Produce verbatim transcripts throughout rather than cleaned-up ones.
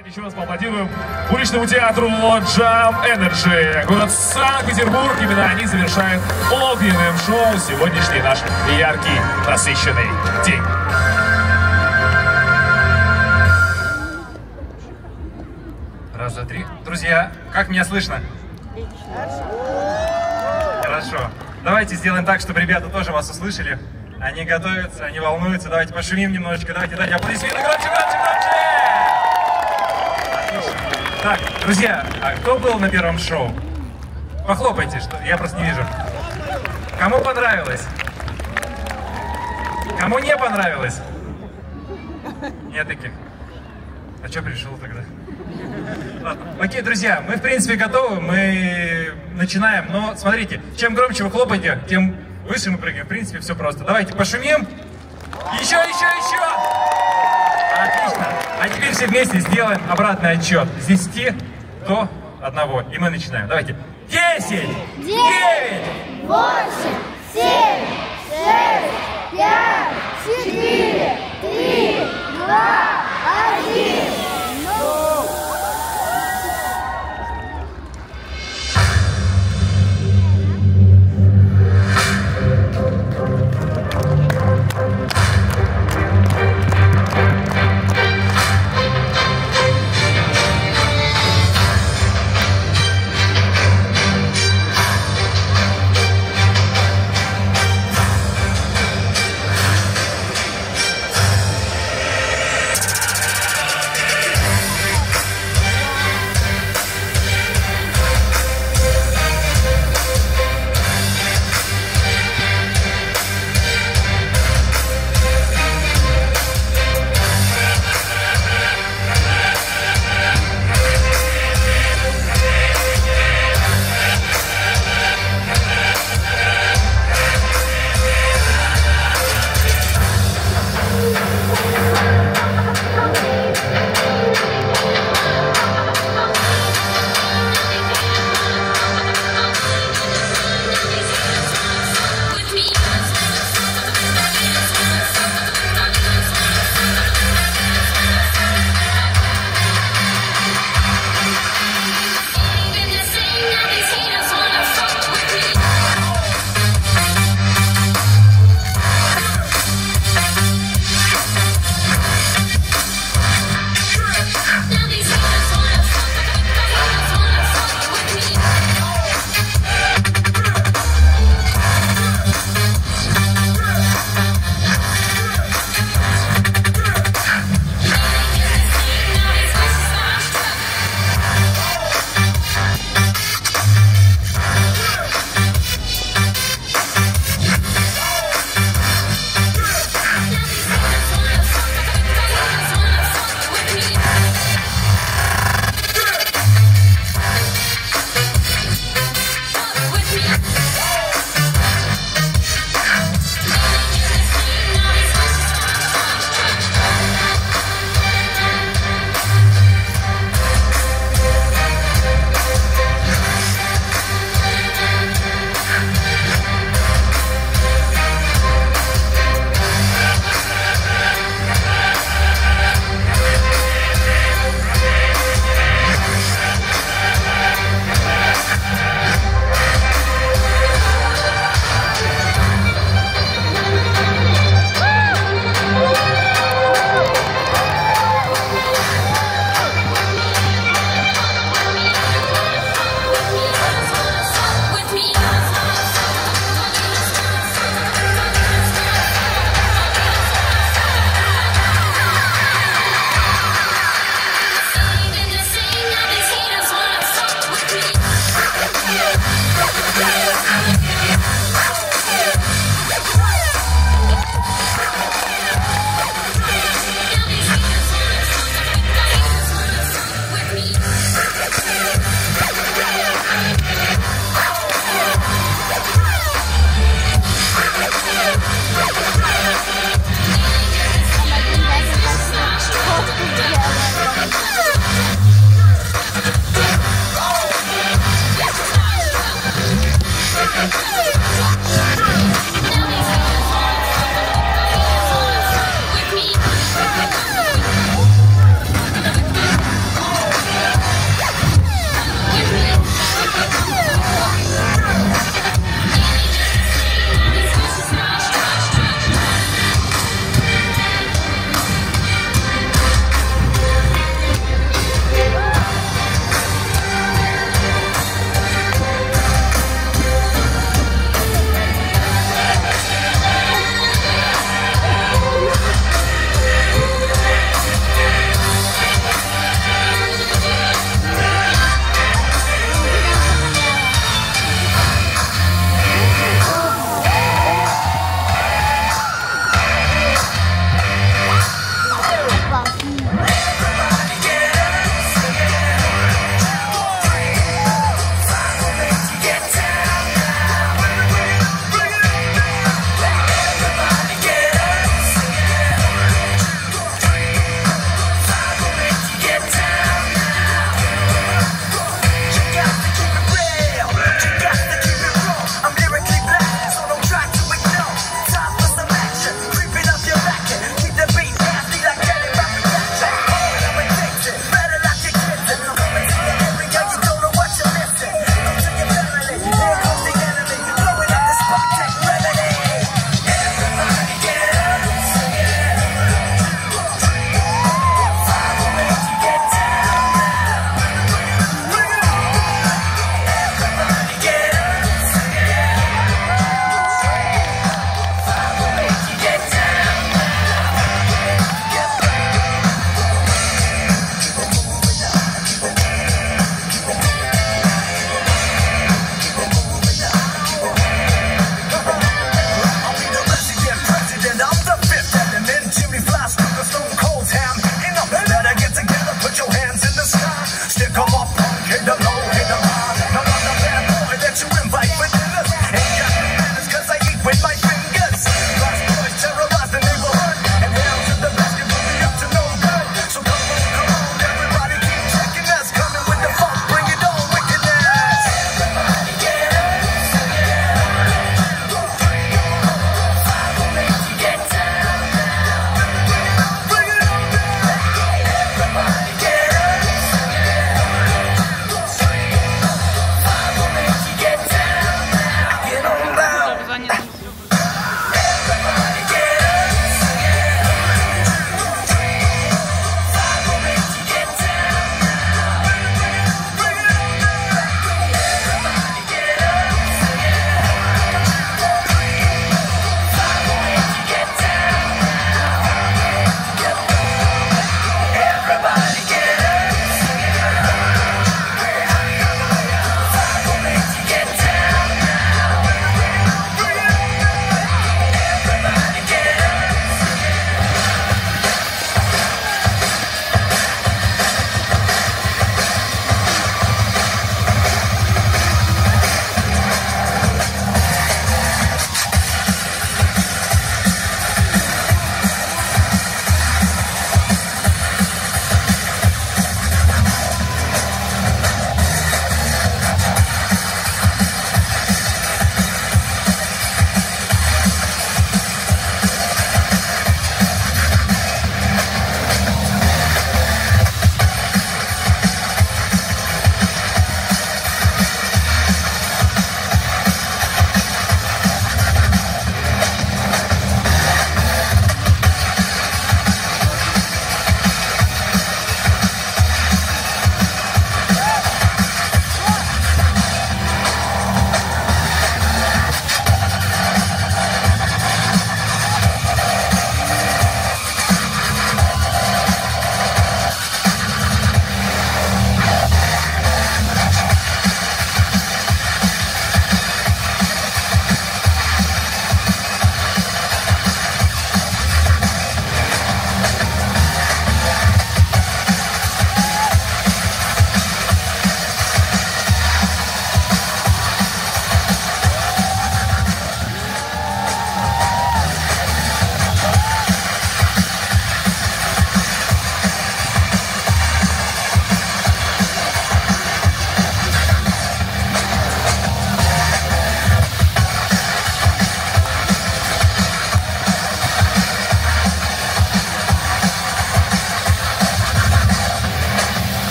Давайте еще раз поаплодируем уличному театру Jam Energy. Город Санкт-Петербург. Именно они завершают огненным шоу сегодняшний наш яркий, насыщенный день. Раз, два, три. Друзья, как меня слышно? Хорошо. Давайте сделаем так, чтобы ребята тоже вас услышали. Они готовятся, они волнуются. Давайте пошумим немножечко. Давайте дайте аплодисменты. Громче, громче, громче! Отлично. Так, друзья, а кто был на первом шоу? Похлопайте, что я просто не вижу. Кому понравилось? Кому не понравилось? Нет таких. А что пришел тогда? Ладно. Окей, друзья, мы в принципе готовы, мы начинаем, но смотрите, чем громче вы хлопаете, тем выше мы прыгаем. В принципе, все просто. Давайте пошумим. Еще, еще, еще! Отлично. А теперь все вместе сделаем обратный отсчет с десяти до одного. И мы начинаем. Давайте. десять, девять, восемь, семь, шесть, пять, четыре, три, два, один.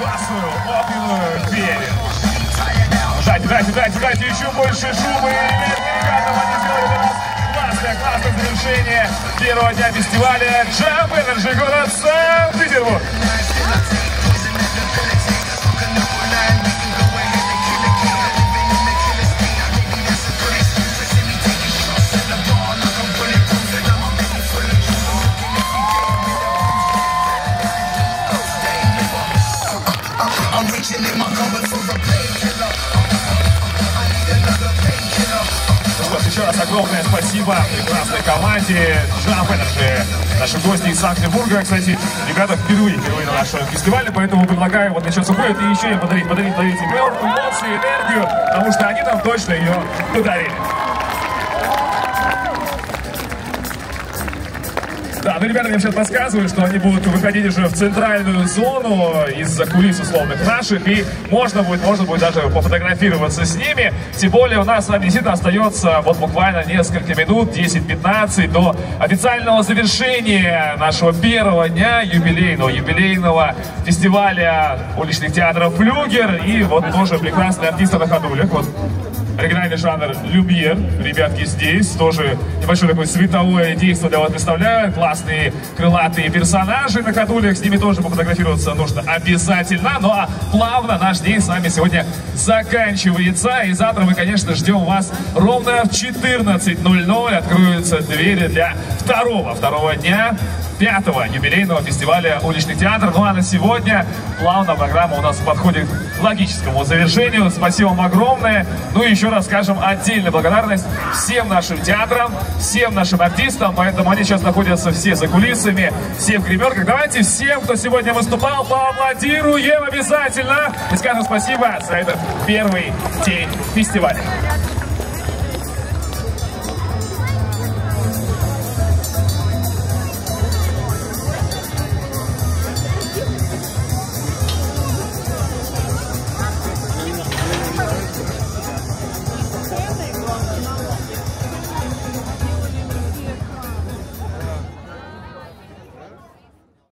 классную огненную дверь. Дайте, дайте, дайте, дайте еще больше шума. И ребятам они сделали для нас классное, классное завершение первого дня фестиваля Jump Energy, город Санкт-Петербург. Еще раз огромное спасибо прекрасной команде Jump Energy. Наши гости из Санкт-Петербурга, кстати, ребята впервые, впервые на нашем фестивале, поэтому предлагаю вот начнется уходит и еще им подарить, подарить, подарить эмоции, энергию, потому что они нам точно ее подарили. Да, ну ребята мне сейчас подсказывают, что они будут выходить уже в центральную зону из-за кулис условных наших, и можно будет, можно будет даже пофотографироваться с ними. Тем более у нас с вами действительно остается вот буквально несколько минут, десять-пятнадцать, до официального завершения нашего первого дня юбилейного, юбилейного фестиваля уличных театров «Флюгер». И вот тоже прекрасные артисты на ходулях. Вот оригинальный жанр люмьер. Ребятки здесь тоже небольшое такое световое действие для вас представляют. Классные крылатые персонажи на ходулях. С ними тоже пофотографироваться нужно обязательно. Ну а плавно наш день с вами сегодня заканчивается. И завтра мы, конечно, ждем вас ровно в четырнадцать ноль ноль. Откроются двери для второго, второго дня пятого юбилейного фестиваля уличных театров. Ну а на сегодня плавно программа у нас подходит к логическому завершению. Спасибо вам огромное. Ну и еще раз скажем отдельную благодарность всем нашим театрам, всем нашим артистам. Поэтому они сейчас находятся все за кулисами, все в гримерках. Давайте всем, кто сегодня выступал, поаплодируем обязательно. И скажем спасибо за этот первый день фестиваля.